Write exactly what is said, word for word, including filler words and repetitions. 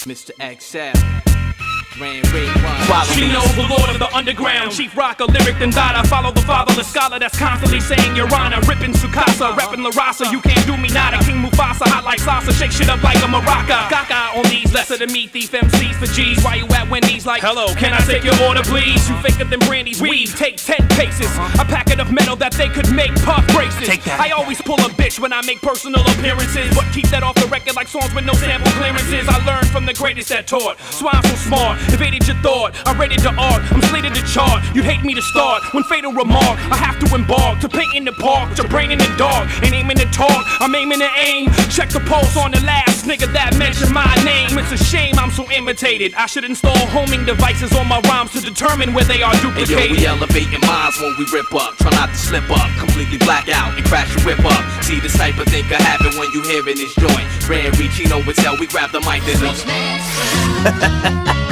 Mister X L. Chino, the lord of the underground, chief rocker, lyric and dada. Follow the fatherless scholar that's constantly saying your honor. Rippin' Sukasa, reppin' La Raza, you can't do me nada. King Mufasa, hot like salsa, shake shit up like a maraca. Gaga on these, lesser than me, thief M Cs for G's. Why you at Wendy's like, hello, can I take your order please? You faker than Brandy's weave, take ten paces. A packet of metal that they could make puff braces. I always pull a bitch when I make personal appearances, but keep that off the record like songs with no sample clearances. I learned from the greatest that taught, so I'm so smart. Evaded your thought, I rated the art, I'm slated to chart. You'd hate me to start, when fatal remark I have to embark, to paint in the park, with your brain in the dark, and aiming to talk, I'm aiming to aim. Check the pulse on the last nigga that mentioned my name. It's a shame I'm so imitated, I should install homing devices on my rhymes to determine where they are duplicated. Hey yo, we elevating minds when we rip up, try not to slip up, completely black out and crash your whip up. See this type of thing could happen when you hearing this joint. Ran Chino would tell, we grab the mic, then we